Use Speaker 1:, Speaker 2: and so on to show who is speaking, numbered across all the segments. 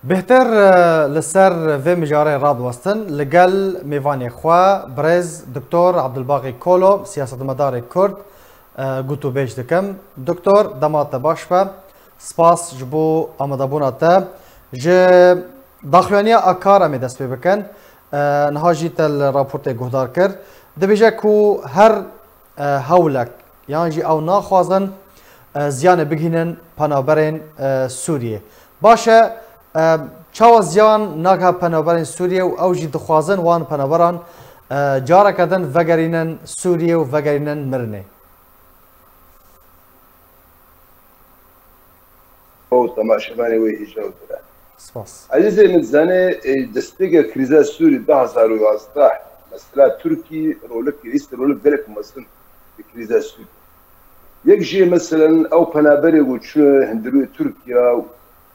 Speaker 1: بهتر لسر في مجاري راد وستن لقل ميفاني خوا برز دكتور عبد الباقي كولو سياسة مداري كرد قوتو بيش دكم دكتور دمات باشبه سپاس جبو آمدابونا تا جه داخلانيا اكار امي دست بكن نها جيت الرابورت گهدار کرد دبیجه کو هر هولک یعنی جی او ناخوازن زیان بگینن پنابرین سوریه باشه چاو زیان ناگه پنابرین سوریه و او جی دخوازن وان پنابران جارا کدن وگرینن سوریه و وگرینن مرنه
Speaker 2: او تماشاواني ويجاو درا
Speaker 1: سپاس
Speaker 2: عزيزي من زاني دستيجا كريزا سوري 2011 مثلا تركي رولك رئيس رولك بالك مثلا كريزا سوري يجي مثلا او بنابري وشو هندلو تركيا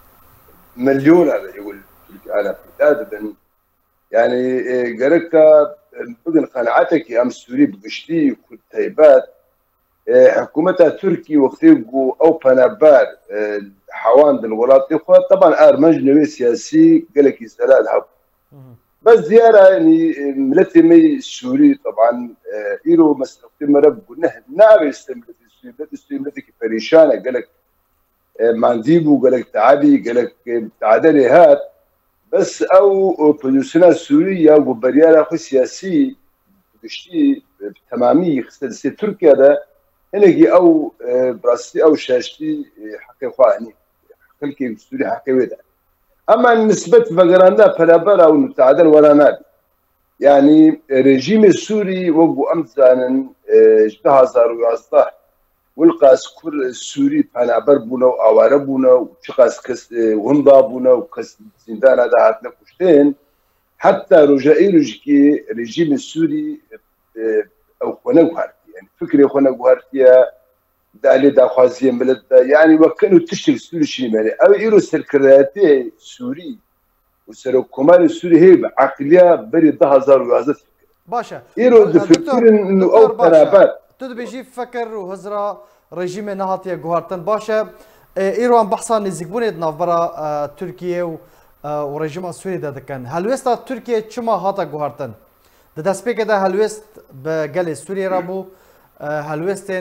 Speaker 2: مليون على يقول تركيا انا عددا يعني قالك بدن قناعتك ام سوري بقشتي كتيبات حكومتها تركي وقتيقو او بنابار حوان دلولات اخوة طبعا ارمج نوي سياسي قالك يسأل الحب بس زيارة يعني ملتي مي سوري طبعا ايرو مثلا مرب قلنا نابي استملت السوري ملتي السوري ملتي بريشانة قالك مانديبو قالك تعبي قالك تعدلي هات بس او بوليسنا السورية وبريالة اخو سياسي بشتي تمامي خصوصا تركيا ده هنجي او براسي او شاشتي حكي خواني خلكي سوري حكي ودا اما نسبة فقراندا بلابر او نتعادل ولا نادي يعني رجيم السوري وقو امزانا اجتها زارو يصطح والقاس كل السوري بلابر بونا اوارا بونا وشقاس كس ونضا بونا وكس زندان هذا هاتنا كشتين حتى رجائي رجكي رجيم السوري او خونوهر يعني فكري خونوهرتيا دالي دا خوازي ملت يعني وكانوا تشتغل سوري شيماني او ايرو سركراتي سوري وسركمال السوري هي عقليه بري 2011
Speaker 1: باشا
Speaker 2: ايرو دكتور انه او تنابات
Speaker 1: تدبيجي فكر وهزرا رژیم نهاتیه گوهرتن باشه ایران بحثا نزدیکبونید نافبرا ترکیه و رژیم سوری دادکن هلوستا ترکیه چما هاتا گوهرتن ده دست که ده هلوست به گل سوریه را بو هلوستن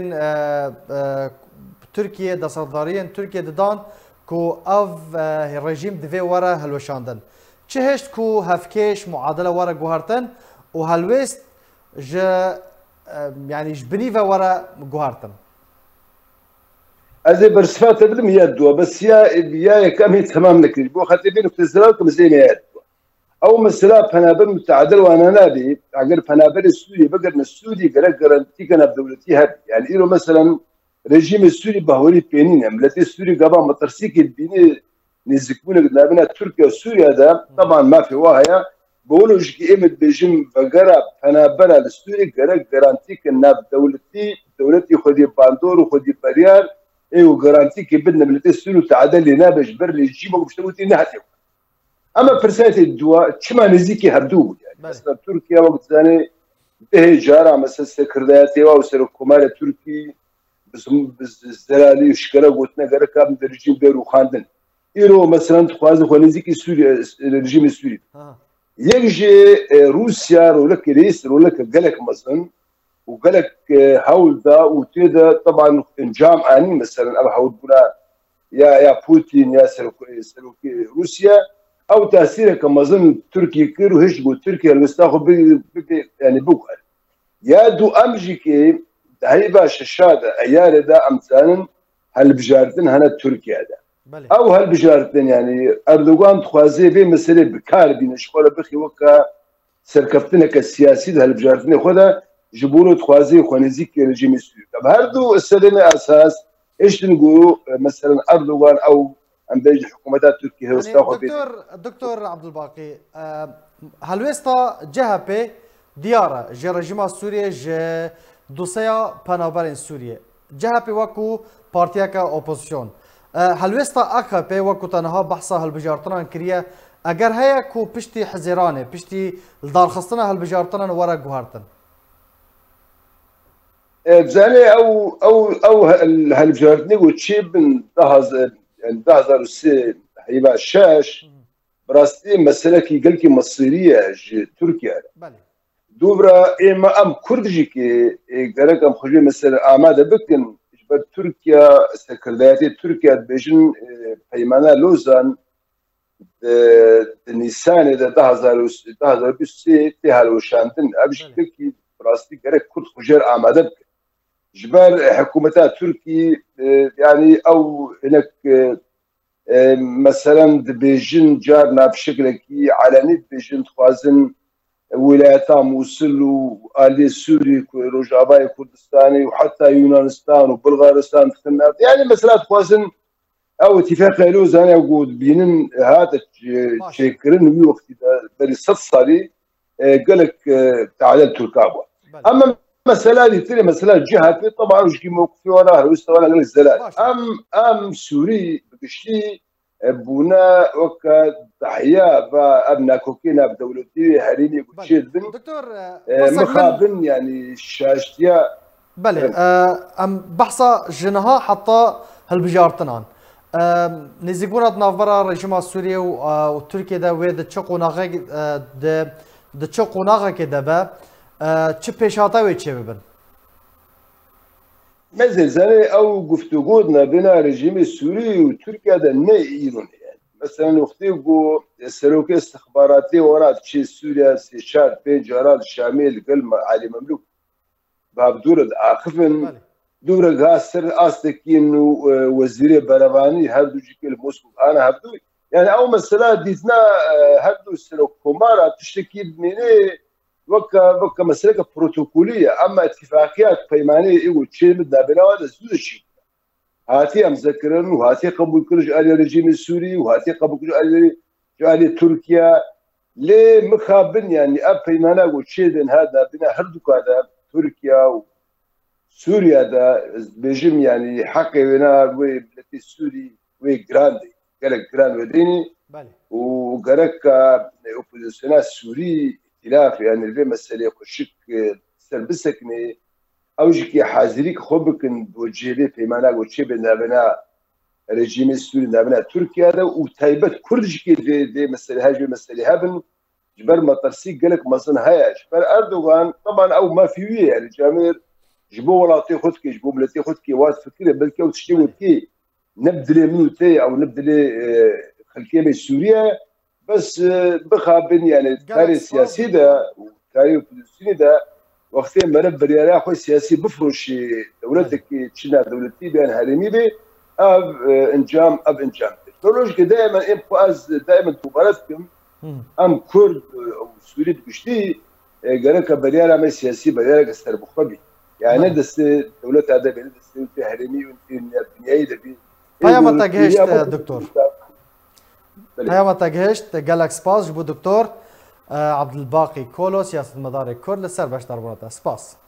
Speaker 1: ترکیه دستارداریان ترکیه دادن کو او رژیم دوی وره هلوشاندن چه هشت کو هفکش معادله وره گوهرتن و هلوست جه يعني جبني وره گوهرتن
Speaker 2: هذه برسفات بدم يدوا بس يا كم تمام نكري بو خاطر بينك تزراكم زي ما يدوا او مثلا فنابر متعادل وانا نادي اگر فنابر السوري بقر السوري جرانتي كان بدولتي هب يعني إيرو مثلا رجيم السوري بهوري بينين ملتي السوري قبل ما ترسيك البيني نزكون قدامنا تركيا وسوريا ده طبعا ما في واهية بقولوا جي ايمت بيجم فقرا فنابر السوري جرانتي كان دولتي خدي باندور وخدي بريار ايوه جرانتي كي بدنا ملتي السوري وتعادل لنا باش برلي يجيبوا باش توتي نهتي اما فرسات الدواء تشما نزيكي هردوب يعني مثلا تركيا وقت ثاني انتهي جارة مثلا سكرداتي او سركمال تركي بس الزلالي وشكرا قلتنا قرا من الرجيم بيرو خاندن ايرو مثلا تخوازن خو نزيكي سوريا الرجيم السوري يجي روسيا رولك رئيس رولك قالك مثلا وقالك هول دا وتيدا طبعا انجام اني مثلا ابا هول بنا يا بوتين يا سلوكي روسيا او تاثيره كما ظن تركيا كيرو هشبو تركيا المستاخو يعني بوكر يا دو امجيكي هيبا ششاده ايار دا امثالا هل بجاردن هنا تركيا دا او هل بجاردن يعني اردوغان تخوازي بي مسألة بكار بين شغله بخي وكا سركفتنك السياسي هل بجاردن خدا جبولو تخوازي خوانزيك رجيم السوري طب هردو السلمة اساس ايش نقولوا مثلا اردوغان او عم بيجي حكومات تركيا
Speaker 1: يعني دكتور عبد الباقي هلوستا جهبه ديارة جه رژیم سوریه جه دوسیا پنابرین سوریه جهبه وکو پارتیا کا اپوزیسیون هلوستا اکهپه وکو تنها بحثا هلبجارتنان کریه اگر هيا کو پشتی حزیرانه پشتی دارخستنا هلبجارتنان ورا گوهرتن
Speaker 2: بزاني او هالبجاردني وتشيب من 2006 هيبقى الشاش براستي مسألة كي قال كي مصيرية تركيا
Speaker 1: بله
Speaker 2: دوبرا إما أم كردجي كي قالك أم خجي مثلا آمادة بكن جبر تركيا سكرداتي تركيا بيجن بيمانا لوزان نيسان إذا ده هزار بيسي تهالو شانتن أبش كي براستي قالك كرد خجير آمادة بكن جبر حكومتها تركي يعني أو هناك مثلا بيجن جارنا بشكل كي علني بيجن خوازن ولايات موصل وآلي سوري روجافاي كردستاني وحتى يونانستان وبلغارستان يعني مثلا خوازن او اتفاق لوز انا اقول بينن هذا تشكرن وي وقت بري صالي قال لك تعادل تركابا اما مسألة اللي مسألة جهة طبعا وش كي موقفي وراها ويستوى على الزلال ام سوري بكشتي بونا وكا تحيا بابنا كوكينا بدولتي هريني بتشيد بن
Speaker 1: دكتور
Speaker 2: مخابن يعني شاشتيا
Speaker 1: بله ام بحثا جنها حتى هالبجارتنان نزيكونات نافبرا رژیم سوریه و ترکیه ده و د چقوناغه د چقوناغه که ده به چه پیشاته و چه ببن
Speaker 2: مثل زنه او گفتگو بین رژیم سوری و ترکیه ده نه ایران يعني مثلا وقتی گو سروک استخباراتی ورات چه سوریا سی شهر پنج جارات شامل قلم علی مملوک باب دورد آخفن دورك هاسر استكين وزير برلماني هبدو جيكل موسكو انا هبدو يعني او مسألة ديتنا هبدو سلو كومارا تشتكي مني وكا مسألة بروتوكولية اما اتفاقيات بيمانية ايو تشي مدنا بنا هذا زود الشيء هاتي امذكرن وهاتي قبول كل آلي الرجيم السوري وهاتي قبول كل آلي تركيا ليه مخابن يعني اب بيمانا وتشي هذا بنا هردوك هذا تركيا سوريا دا بيجم يعني حقي ونا بلتي سوري وي جراندي قالك جراند وديني وقالك اوبوزيسيونال سوري ائتلاف يعني اللي مسألة خشك سلبسكني او جيكي حاضريك خبك بوجه لي في مانا وتشي بنا رجيم السوري بنا تركيا دا وتايبت كل جيكي دي مسألة هاجي مسألة هابن جبر مطرسي قالك مثلا هايش فاردوغان طبعا او ما في يعني جامير جبو ولاتي خدكي جبو بلاتي خدكي واد فكرة بلكي وتشتي كي نبدلي منوتي او نبدلي خلكي سوريا بس بخابن يعني تاري السياسي ده وتاري الفلسطيني ده وقتين ما نبر يا اخوي سياسي بفرش دولتك تشنا دولتي بين هرمي بي انجام تولوج دائما ابقاز دائما تبارتكم ام كرد او سوري بكشتي قالك برياله ما سياسي برياله استر بخبي يعني دست دولت هذا بين دست تهرمي والدنيا ده بي
Speaker 1: هيا ما تجهشت دكتور هيا ما تجهشت جالك سباس جبو دكتور عبد الباقي كولو سياسة مدار الكرد لسر باش ضربونا سباس